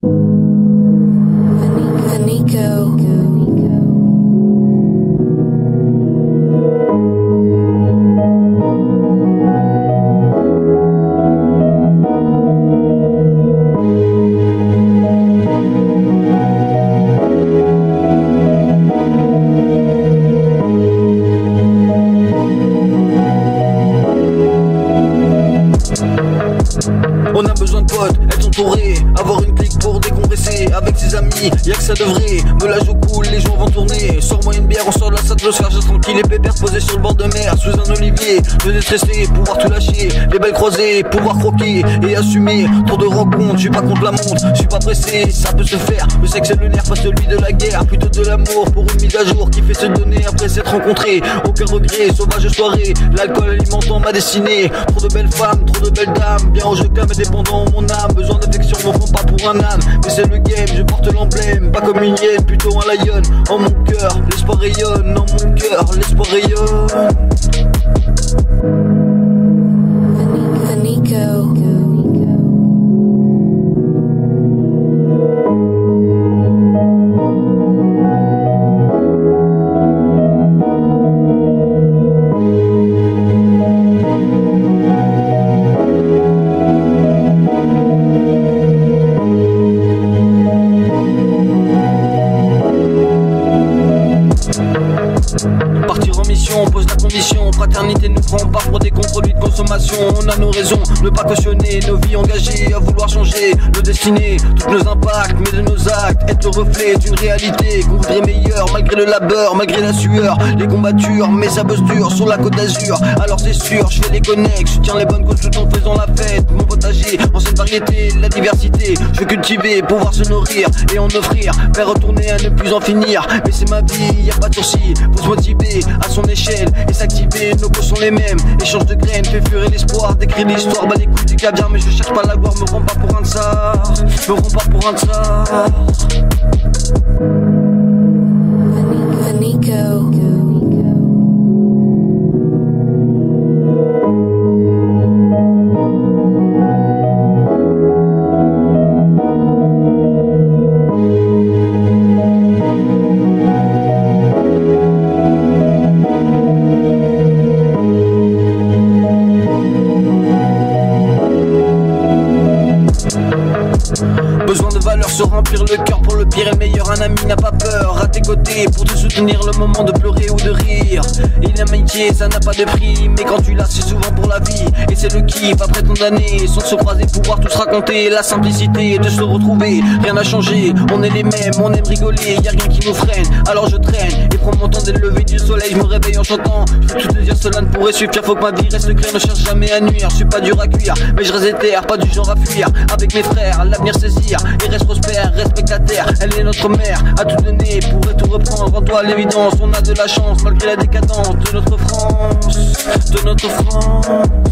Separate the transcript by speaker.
Speaker 1: On a besoin de potes, être entouré, avoir une clique pour décompresser. Avec ses amis, y'a que ça devrait. Me la joue cool, les jours vont tourner. Sors-moi une bière, on sort de la salle de l'Oscar. Juste tranquille et pépère posé sur le bord de mer. Sous un olivier, me déstresser, pouvoir tout lâcher. Les belles croisées, pouvoir croquer et assumer. Trop de rencontres, je suis pas contre la montre, je suis pas pressé, ça peut se faire. Je sais que c'est le nerf, pas celui de la guerre. Plutôt de l'amour pour une mise à jour qui fait se donner après s'être rencontré. Aucun regret, sauvage soirée, l'alcool alimentant ma destinée. Trop de belles femmes, trop de belles dames. Bien au jeu mais dépendant mon âme. Besoin d'affection, m'en prends pas pour un âne. Mais c'est le game, je porte l'emblème. Pas comme une hyène, plutôt un lion. En mon cœur, l'espoir rayonne. En mon cœur, l'espoir rayonne.
Speaker 2: Nico.
Speaker 1: Partir en mission, on pose la condition. Fraternité nous prend pas pour des contrôles de consommation. On a nos raisons, ne pas cautionner nos vies engagées à vouloir changer nos destinées, tous nos impacts, mais de nos actes, être le reflet d'une réalité qu'on voudrait meilleure, malgré le labeur, malgré la sueur, les combattures, mais ça bosse dur sur la côte d'Azur. Alors c'est sûr, je fais les connects, je soutiens les bonnes causes tout en faisant la fête. Mon potager, ancienne variété, la diversité, je veux cultiver, pouvoir se nourrir et en offrir, faire retourner à ne plus en finir. Mais c'est ma vie, y a pas de sursis, faut se motiver à son échelle et s'activer, nos causes sont les mêmes. Échange de graines, fait fuir l'espoir, d'écrire l'histoire, bah les coups du caviar, mais je cherche pas la gloire, me rends pas pour un tsar, me rends pas pour un tsar.
Speaker 2: Nico.
Speaker 1: Besoin de valeur, se remplir le cœur pour le pire et le meilleur. Un ami n'a pas peur, à tes côtés pour te soutenir le moment de pleurer ou de rire. Et l'amitié, ça n'a pas de prix, mais quand tu l'as, c'est souvent pour la vie. Et c'est le kiff après ton année, sans se croiser, pouvoir tout se raconter. La simplicité de se retrouver, rien n'a changé. On est les mêmes, on aime rigoler, y'a rien qui nous freine. Alors je traîne et prends mon temps dès le lever du soleil. Je me réveille en chantant, je peux tout te dire, cela ne pourrait suffire. Faut que ma vie reste claire, ne cherche jamais à nuire. Je suis pas dur à cuire, mais je reste éther, pas du genre à fuir. Avec mes frères, l'avenir saisir et reste prospère, respecte la terre, elle est notre mère, à tout donner, pourrait tout reprendre. En toi l'évidence, on a de la chance malgré la décadence de notre France, de notre France.